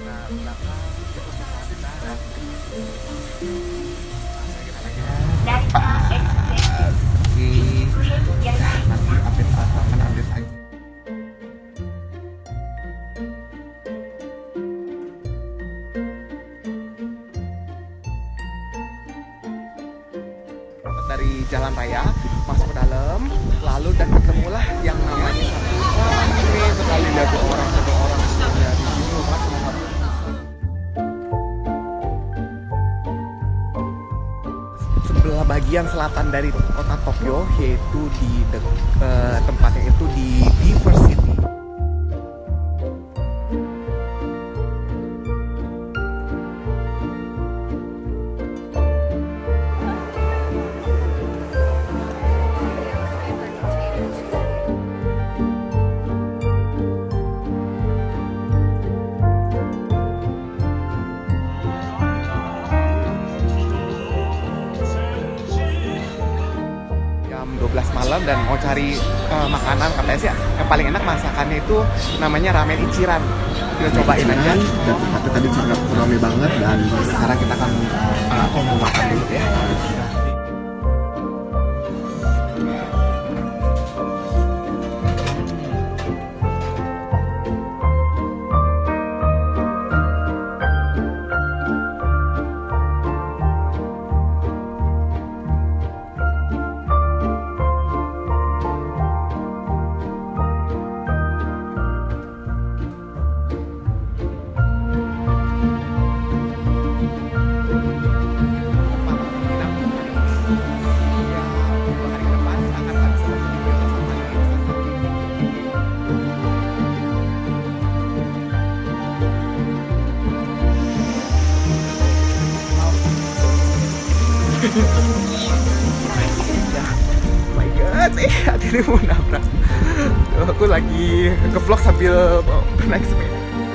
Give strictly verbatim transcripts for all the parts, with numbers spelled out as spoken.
Nah, belakang cukup besar. Oke, nanti update akan update lagi. Dari jalan raya masuk ke dalam, lalu dan ketemulah yang namanya wah ini sekali ada orang ada orang ya di sini mas nomor sebelah bagian selatan dari kota Tokyo, yaitu di uh, tempatnya itu di Beaver City. dua belas malam dan mau cari uh, makanan, katanya sih yang paling enak masakannya itu namanya ramen Ichiran. Kita cobain aja. Dan tempatnya tadi sangat ramai banget dan sekarang kita akan uh, mau makan dulu ya. Oh my god, eh hati-hati mau nabrak. Aku lagi nge-vlog sambil naik sepeda.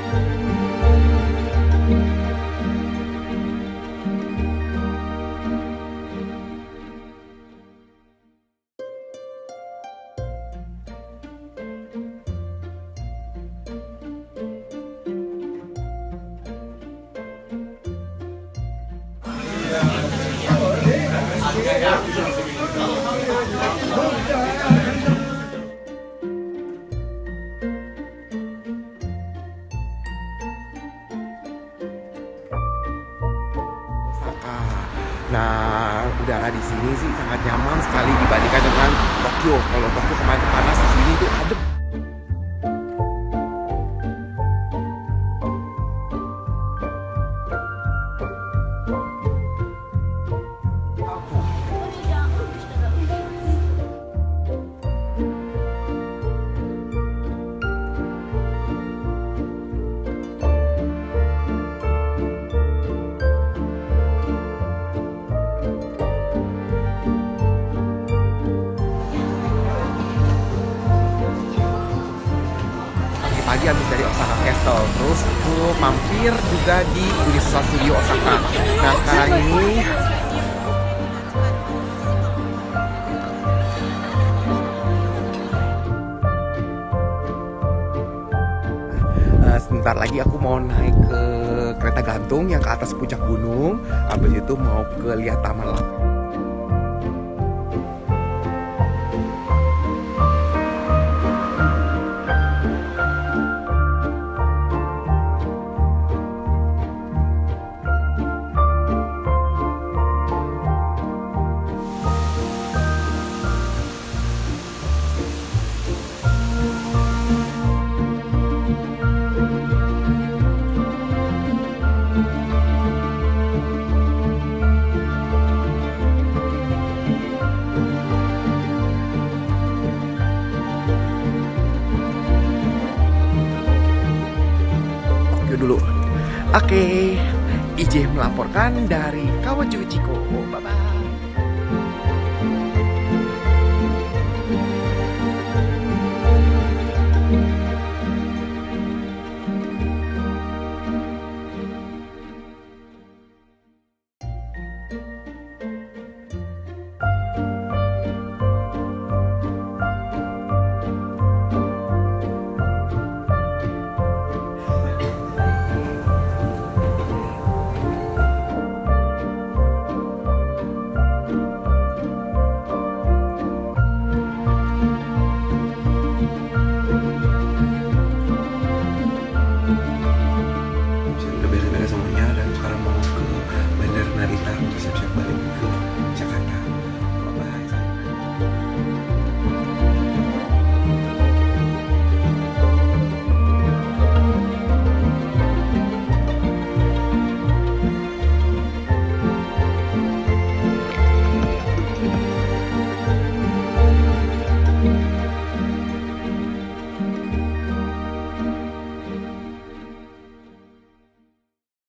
Nah, udara di sini sih sangat nyaman sekali dibandingkan dengan Tokyo. Kalau Tokyo kemarin panas, di sini tuh adem. Pagi habis dari Osaka Castle, terus aku mampir juga di Universal Studio Osaka. Nah sekarang ini uh, sebentar lagi aku mau naik ke kereta gantung yang ke atas puncak gunung. Habis itu mau ke lihat taman laut. Dulu. Oke, I J melaporkan dari Kawaguchiko. Bye bye.